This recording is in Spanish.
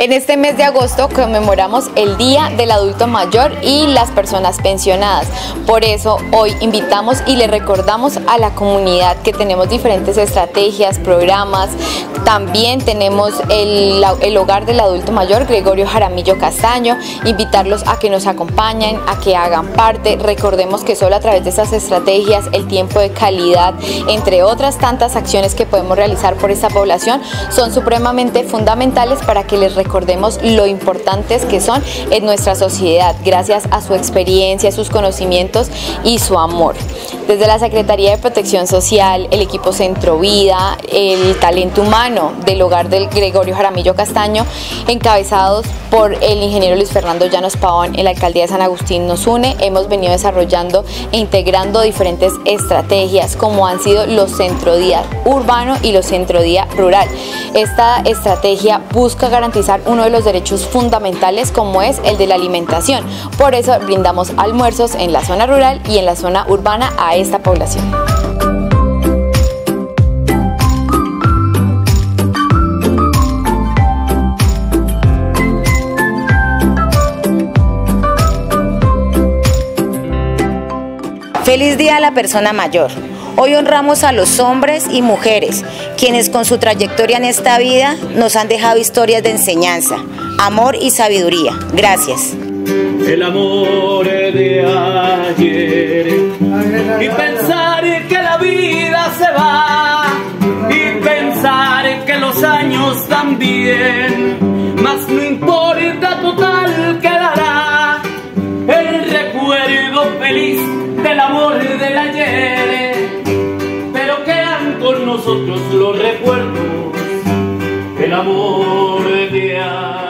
En este mes de agosto conmemoramos el Día del Adulto Mayor y las personas pensionadas. Por eso hoy invitamos y le recordamos a la comunidad que tenemos diferentes estrategias, programas. También tenemos el Hogar del Adulto Mayor Gregorio Jaramillo Castaño. Invitarlos a que nos acompañen, a que hagan parte. Recordemos que solo a través de estas estrategias, el tiempo de calidad, entre otras tantas acciones que podemos realizar por esta población, son supremamente fundamentales para que les recordemos lo importantes que son en nuestra sociedad, gracias a su experiencia, sus conocimientos y su amor. Desde la Secretaría de Protección Social, el equipo Centro Vida, el talento humano del Hogar del Gregorio Jaramillo Castaño, encabezados por el ingeniero Luis Fernando Llanos Pavón, el alcaldía de San Agustín nos une, hemos venido desarrollando e integrando diferentes estrategias como han sido los Centro Día Urbano y los Centro Día Rural. Esta estrategia busca garantizar uno de los derechos fundamentales como es el de la alimentación. Por eso brindamos almuerzos en la zona rural y en la zona urbana a esta población. Feliz Día a la Persona Mayor. Hoy honramos a los hombres y mujeres, quienes con su trayectoria en esta vida nos han dejado historias de enseñanza, amor y sabiduría. Gracias. El amor de ayer y pensar que la vida se va y pensar que los años también, mas no importa, total quedará el recuerdo feliz del amor del ayer, pero quedan con nosotros los recuerdos, el amor de ayer.